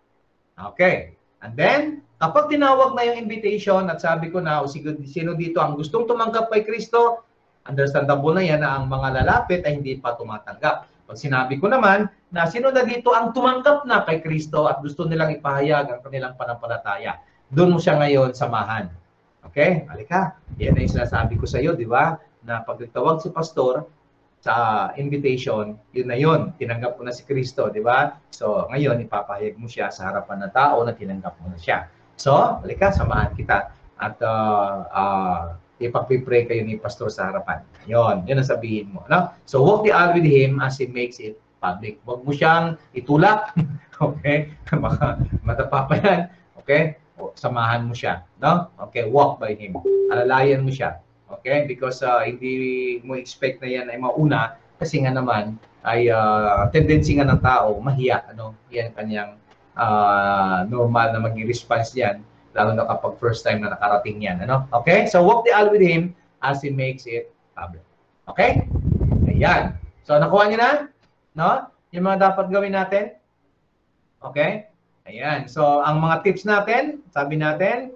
Okay. And then, kapag tinawag na yung invitation at sabi ko na, o sino dito ang gustong tumanggap kay Kristo, understandable na yan na ang mga lalapit ay hindi pa tumatanggap. Pag sinabi ko naman na sino na dito ang tumanggap na kay Kristo at gusto nilang ipahayag ang kanilang panampalataya, doon mo siya ngayon samahan. Okay? Halika. Yan ay sinasabi ko sa iyo, di ba? Na pag nagtawag si pastor sa invitation, yun na yun. Tinanggap mo na si Kristo, di ba? So, ngayon, ipapahayag mo siya sa harapan ng tao na tinanggap mo na siya. So, halika, samahan kita. At uh, uh, ipag-pray kayo ni pastor sa harapan. Yun, yun ang sabihin mo. No? So, walk the aisle with him as he makes it public. Huwag mo siyang itulak. Okay? Baka matapa pa yan. Okay? O, samahan mo siya. No? Okay, walk by him. Alalayan mo siya. Okay? Because uh, hindi mo expect na yan ay mauna kasi nga naman ay uh, tendency nga ng tao, mahiya. Ano? Yan kanyang uh, normal na maging response yan. Lalo na kapag first time na nakarating yan. Ano? Okay? So, walk the aisle with him as he makes it public. Okay? Ayan. So, nakuha niyo na? No? Yung mga dapat gawin natin? Okay? Ayan. So, ang mga tips natin, sabi natin,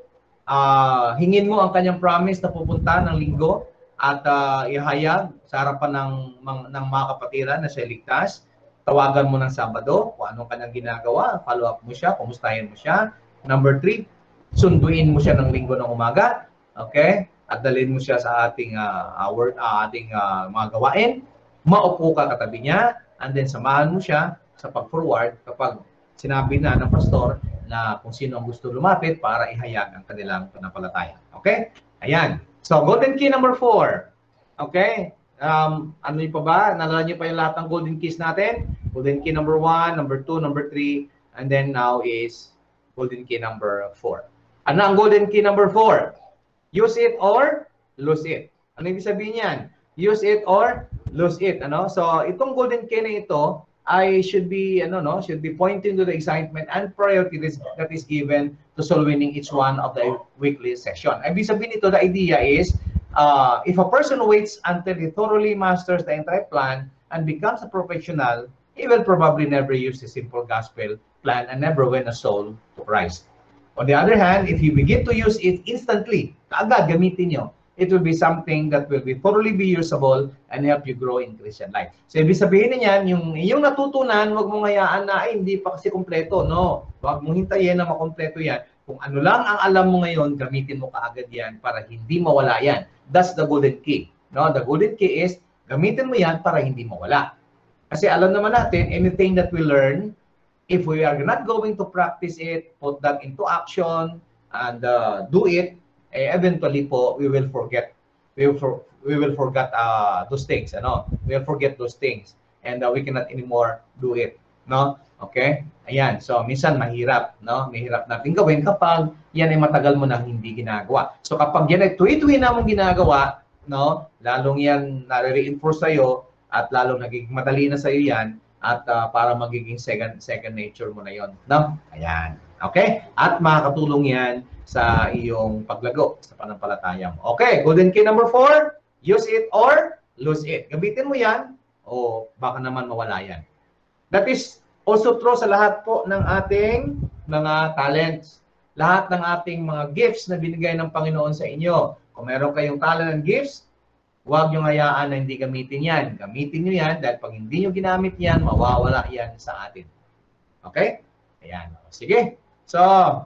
uh, hingin mo ang kanyang promise na pupunta ng linggo at uh, ihayag sa harapan ng, ng, ng mga kapatiran na siya ligtas. Tawagan mo ng Sabado kung anong kanyang ginagawa. Follow up mo siya. Kumustahin mo siya. Number three, sunduin mo siya ng linggo ng umaga, okay? At dalhin mo siya sa ating uh, our, uh, ating uh, mga gawain. Maupo ka katabi niya, and then samahan mo siya sa pag-forward kapag sinabi na ng pastor na kung sino ang gusto lumapit para ihayag ang kanilang panampalataya. Okay? Ayan. So, golden key number four. Okay? Um, ano yung pa ba? Nalala niyo pa yung lahat ng golden keys natin? Golden key number one, number two, number three, and then now is golden key number four. Ano ang golden key number four? Use it or lose it. Ano ibig sabihin yan? Use it or lose it. Ano? So, itong golden key na ito ay should be, ano, no? Should be pointing to the excitement and priority that is given to soul winning each one of the weekly session. Ibig sabihin ito, the idea is, uh, if a person waits until he thoroughly masters the entire plan and becomes a professional, he will probably never use the simple gospel plan and never win a soul to Christ. On the other hand, if you begin to use it instantly, kaagad gamitin nyo, it will be something that will be thoroughly be usable and help you grow in Christian life. So, ibig sabihin niyan, yung, yung natutunan, huwag mong hayaan na, ay, hindi pa kasi kompleto. No, huwag mong hintayin na makompleto yan. Kung ano lang ang alam mo ngayon, gamitin mo kaagad yan para hindi mawala yan. That's the golden key. No, the golden key is, gamitin mo yan para hindi mawala. Kasi alam naman natin, anything that we learn, if we are not going to practice it, put that into action, and uh, do it, eh, eventually po, we will forget. We will, for, we will forget uh, those things. Ano? We will forget those things. And uh, we cannot anymore do it. No? Okay? Ayan. So, minsan mahirap. No? Mahirap natin gawin kapag yan ay matagal mo nang hindi ginagawa. So, kapag yan ay tuwi-tuwi na mong ginagawa, no? Lalong yan nare-reinforce sa'yo at lalong nagiging madali na sa'yo yan. At uh, para magiging second second nature mo na yon, no? Ayan. Okay? At makakatulong yan sa iyong paglago sa panampalataya mo. Okay, golden key number four, use it or lose it. Gamitin mo yan o baka naman mawala yan. That is also true sa lahat po ng ating mga talents. Lahat ng ating mga gifts na binigay ng Panginoon sa inyo. Kung meron kayong talent and gifts, huwag nyo hayaan na hindi gamitin yan. Gamitin nyo yan dahil pag hindi nyo ginamit yan, mawawala yan sa atin. Okay? Ayan. Sige. So,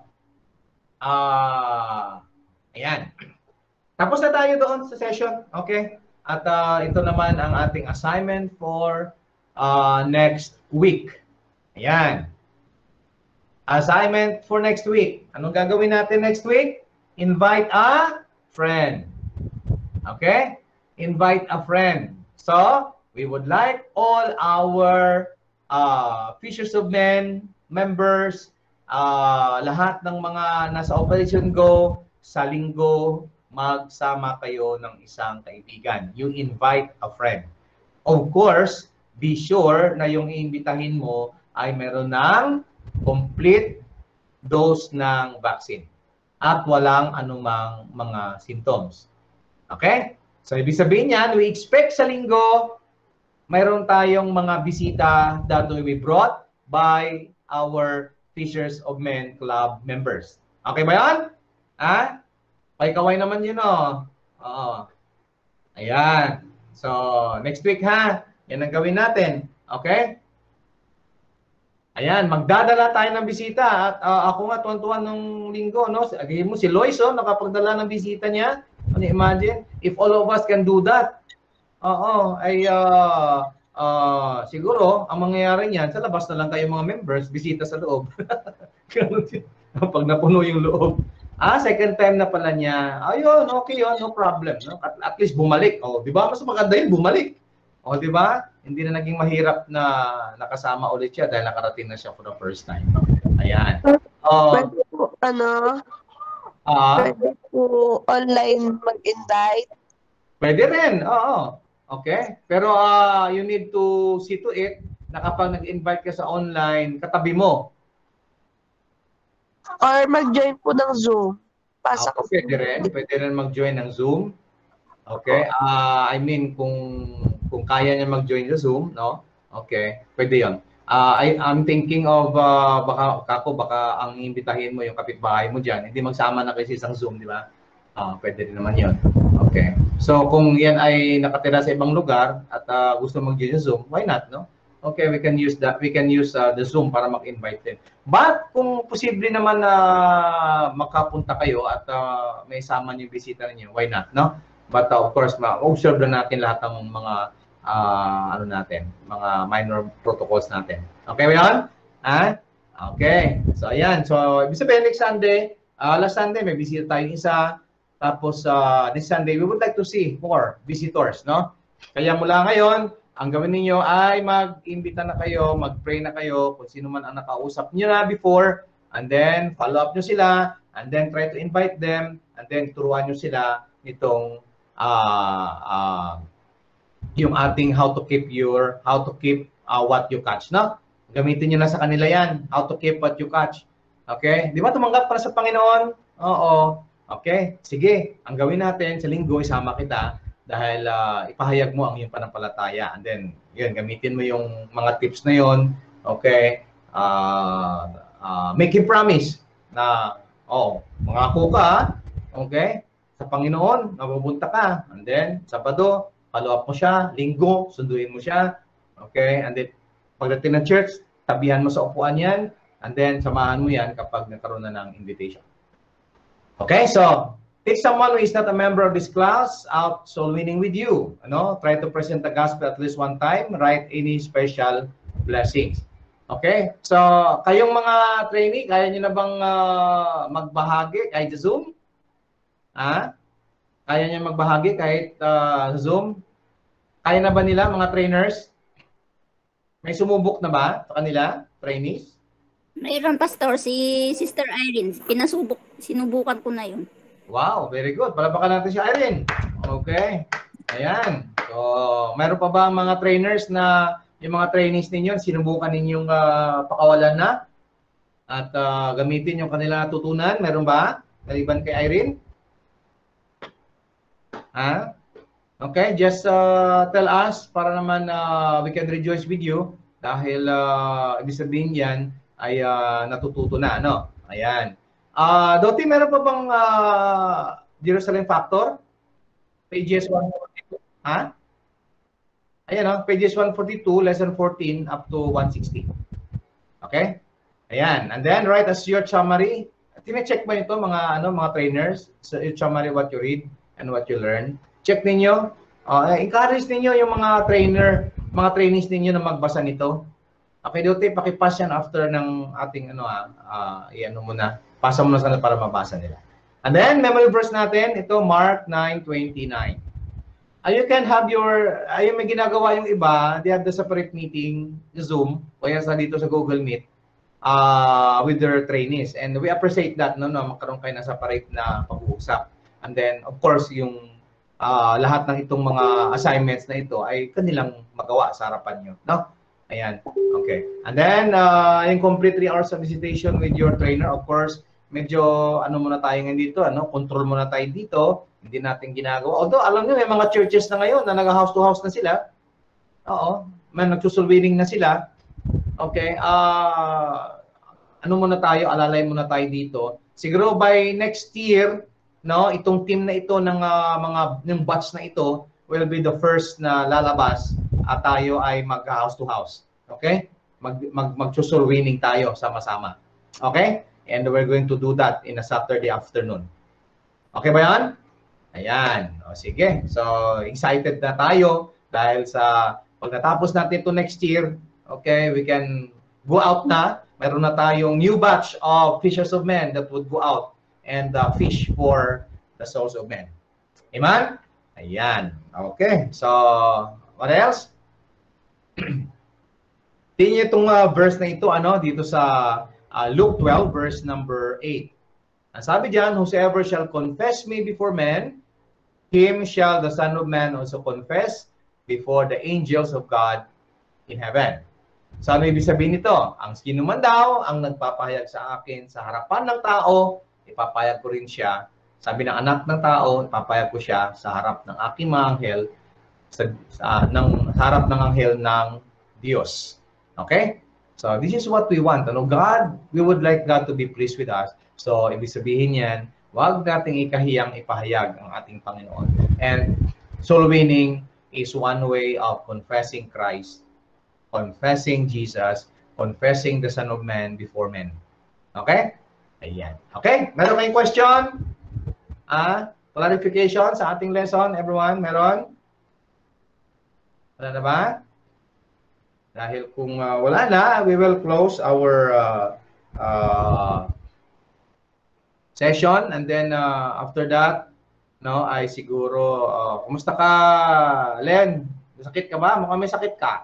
ah, uh, ayan. Tapos na tayo doon sa session. Okay? At uh, ito naman ang ating assignment for uh, next week. Ayan. Assignment for next week. Anong gagawin natin next week? Invite a friend. Okay? Invite a friend. So, we would like all our uh, Fishers of Men members, uh, lahat ng mga nasa Operation Go, sa linggo, magsama kayo ng isang kaibigan. You invite a friend. Of course, be sure na yung iimbitahin mo ay meron ng complete dose ng vaccine at walang anumang mga symptoms. Okay? So, ibig sabihin yan, we expect sa linggo, mayroon tayong mga bisita that will be brought by our Fishers of Men Club members. Okay ba yan? Ha? Paikaway naman yun, oh. Oo. Ayan. So, next week, ha? Yan ang gawin natin. Okay? Ayan, magdadala tayo ng bisita. At uh, ako nga, tuwan-tuwan nung linggo, no? Again mo, si Lois, oh, nakapagdala ng bisita niya. Can you imagine? If all of us can do that, oo, ay uh, uh, siguro, ang mangyayari niyan, sa labas na lang kayo mga members, bisita sa loob. Pag napuno yung loob. Ah, second time na pala niya. Ayun, okay yun, no problem. No? At, at least bumalik. Oh, di ba? Mas maganda yun, bumalik. O, di ba? Hindi na naging mahirap na nakasama ulit siya dahil nakarating na siya for the first time. Ayan. Uh, Pwede po, ano, uh, pwede po online mag-invite. Pwede rin, oo. Okay? Pero uh, you need to see to it na kapag nag-invite ka sa online, katabi mo. Or mag-join po ng Zoom. Pasa Uh, ko. pwede rin. Pwede rin mag-join ng Zoom. Okay? Uh, I mean, kung kung kaya niya mag-join sa Zoom, no? Okay, pwede yun. Uh, I, I'm thinking of, uh, baka, kako, baka ang imbitahin mo yung kapitbahay mo dyan, hindi magsama na kayo sa isang Zoom, di ba? Uh, pwede rin naman yun. Okay. So, kung yan ay nakatira sa ibang lugar at uh, gusto mag-join sa Zoom, why not, no? Okay, we can use that. We can use uh, the Zoom para mag-invite din. But, kung posible naman na uh, makapunta kayo at uh, may sama niyo bisita niyo, why not, no? But uh, of course, ma-observe na natin lahat ng mga uh, ano natin, mga minor protocols natin. Okay ba yan? Ah? Okay. So, ayan. So, ibig sabihin, next Sunday, uh, last Sunday, may bisita tayong isa. Tapos, uh, this Sunday, we would like to see more visitors, no? Kaya mula ngayon, ang gawin ninyo ay mag-imbita na kayo, mag-pray na kayo, kung sino man ang nakausap nyo na before, and then follow up nyo sila, and then try to invite them, and then turuan nyo sila nitong Uh, uh, yung ating how to keep your, how to keep uh, what you catch, no? Gamitin nyo na sa kanila yan, how to keep what you catch. Okay? Di ba tumanggap para sa Panginoon? Oo. Okay? Sige, ang gawin natin sa linggo, isama kita dahil uh, ipahayag mo ang iyong panampalataya. And then, yun, gamitin mo yung mga tips na yun. Okay? Uh, uh, make him promise na, oh, mangako ka, okay? Sa Panginoon, mapupunta ka. And then, Sabado, follow up mo siya. Linggo, sunduin mo siya. Okay? And then, pagdating ng church, tabihan mo sa upuan yan. And then, samahan mo yan kapag nagkaroon na ng invitation. Okay? So, take someone who is not a member of this class out soul winning with you. Ano? Try to present the gospel at least one time. Write any special blessings. Okay? So, kayong mga trainee, kaya nyo na bang uh, magbahagi kahit sa Zoom? Ah, kaya niya magbahagi kahit uh, Zoom? Kaya na ba nila, mga trainers? May sumubok na ba sa kanila, trainees? Mayroon, Pastor, si Sister Irene. Pinasubok, sinubukan ko na yun. Wow, very good. Palapakan natin si Irene. Okay. Ayan. So, mayroon pa ba mga trainers na, yung mga trainees ninyo, sinubukan ninyong uh, pakawalan na? At uh, gamitin yung kanila natutunan? Meron ba? Maliban kay Irene? Ha? Okay, just uh, tell us para naman uh, we can rejoice with you dahil uh, ibig sabihin yan ay uh, natututo na, ano? Ayan. Uh, Doti, meron pa bang uh, Jerusalem Factor? Pages one forty-two. Ha? Ayan, oh, pages one forty-two, lesson fourteen up to one sixty. Okay? Ayan. And then, write as your summary. Tine-check ba ito, mga, ano, mga trainers? So, your summary, what you read and what you learn. Check ninyo. Uh, encourage ninyo yung mga trainer, mga trainees ninyo na magbasa nito? Okay, Dote, pakipass yan after ng ating ano ah, uh, i-ano muna. Pasa mo na sana para mabasa nila. And then, memory verse natin, ito, Mark nine twenty-nine. Uh, you can have your, ayun may ginagawa yung iba, they have the separate meeting, Zoom, o yan sa dito sa Google Meet, uh, with their trainees. And we appreciate that, no, no, magkaroon kayo na separate na pag-uusap. And then, of course, yung uh, lahat ng itong mga assignments na ito ay kanilang magawa sa harapan nyo, no? Ayan, okay. And then, uh, yung complete three hours of visitation with your trainer, of course, medyo ano muna tayo ngayon dito, ano, control muna tayo dito, hindi natin ginagawa. Although, alam niyo, may mga churches na ngayon na nag-house to house na sila. Oo, may nagsusulwining na sila. Okay, uh, ano muna tayo, alalay muna tayo dito. Siguro by next year, no, itong team na ito ng uh, mga ng batch na ito will be the first na lalabas at tayo ay mag-house to house. Okay? Mag mag magsusulwining tayo sama-sama. Okay? And we're going to do that in a Saturday afternoon. Okay ba yan? Ayan. O sige. So, excited na tayo dahil sa pag natapos natin ito next year, okay, we can go out na. Meron na tayong new batch of fishers of men that would go out and uh, fish for the souls of men. Amen? Ayan. Okay. So, what else? Tingnan itong uh, verse na ito, ano, dito sa uh, Luke twelve, verse number eight. Ang sabi diyan, whosoever shall confess me before men, him shall the Son of Man also confess before the angels of God in heaven. So, ano ibig sabihin nito? Ang sino man daw ang nagpapahayag sa akin sa harapan ng tao, ipapahayag ko rin siya. Sabi ng anak ng tao, ipapahayag ko siya sa harap ng aking mga anghel, sa, sa, ng, sa harap ng anghel ng Diyos. Okay? So, this is what we want. Ano, God, we would like God to be pleased with us. So, ibig sabihin yan, huwag nating ikahiyang ipahayag ang ating Panginoon. And soul winning is one way of confessing Christ, confessing Jesus, confessing the Son of Man before men. Okay? Ayan. Okay? Meron kayong question? Ah, clarification sa ating lesson, everyone? Meron? Wala na ba? Dahil kung uh, wala na, we will close our uh, uh, session, and then uh, after that, no, ay siguro, uh, kumusta ka, Len? Sakit ka ba? Mukhang may sakit ka.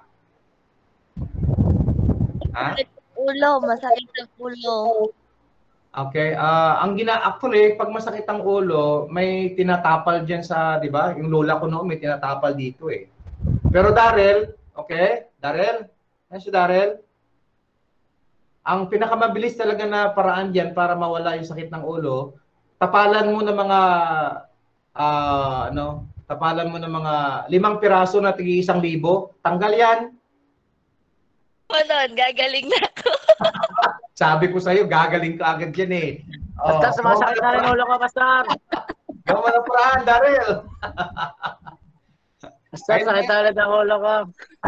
Ha? Ulo, masakit ang ulo. Okay, uh, ang gina actually pag masakit ang ulo, may tinatapal diyan sa, 'di ba? Yung lola ko noon may tinatapal dito eh. Pero Darrell, okay? Darrell? Ano si Darrell? Ang pinakamabilis talaga na paraan diyan para mawala yung sakit ng ulo, tapalan mo ng mga uh, ano, tapalan mo ng mga limang piraso na tigi isang libo, tanggal 'yan. Ano, gagaling na ako. Sabi ko sa'yo, gagaling ka agad yan eh. Oh, Pastor, sumasakit na rin ulo ko, Pastor. Gawa na prahan, Darrell. Pastor, sakit na ulit ang ulo ko.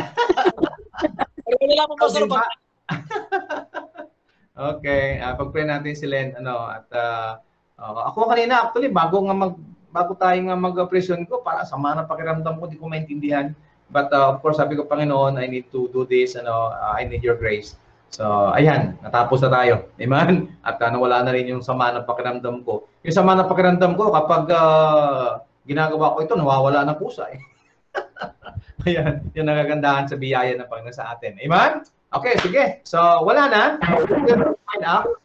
Wala po, Pastor. Okay, uh, pag-pray natin si Len, ano, at uh, uh, ako kanina, actually, bago nga mag, bago tayo nga mag-operasyon ko, para sama na pakiramdam ko, di ko maintindihan. But uh, of course, sabi ko, Panginoon, I need to do this, ano, uh, I need your grace. So, ayan, natapos na tayo. Amen? At uh, nawala na rin yung sama ng pakiramdam ko. Yung sama ng pakiramdam ko, kapag uh, ginagawa ko ito, nawawala ng pusa eh. Ayan, yung nagagandahan sa biyaya ng Panginoon sa atin. Amen? Okay, sige. So, wala na. Sign up.